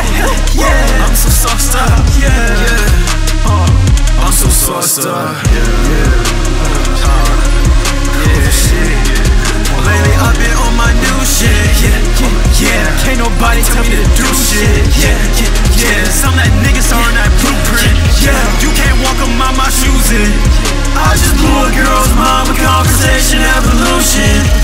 I'm so sauced up, I'm so sauced up, shit. Lately I've been on my new shit, can't nobody tell me to do shit, some of that niggas are in that blueprint, you can't walk on my shoes in. I just blew a girl's mind with conversation evolution.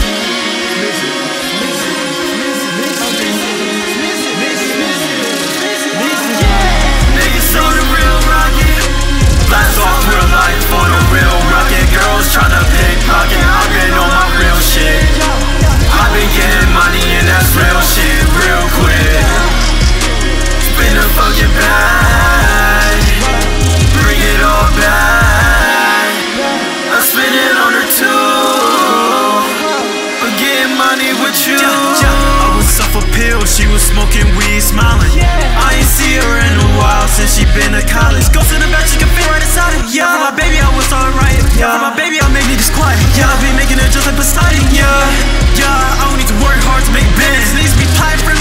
Tryna pickpocket, I've been on my real shit. I've been getting money and that's real shit, real quick. Spin a fucking bag, bring it all back. I spin it on her too. I'm getting money with you. I was off a pill, she was smoking weed, smiling. I ain't see her in a while since she been to college. Go to the back, she can fit right inside it. For my baby I was alright. For my baby I make niggas quiet. I be making it just like Poseidon. I don't need to work hard to make bands. Needs to be tied for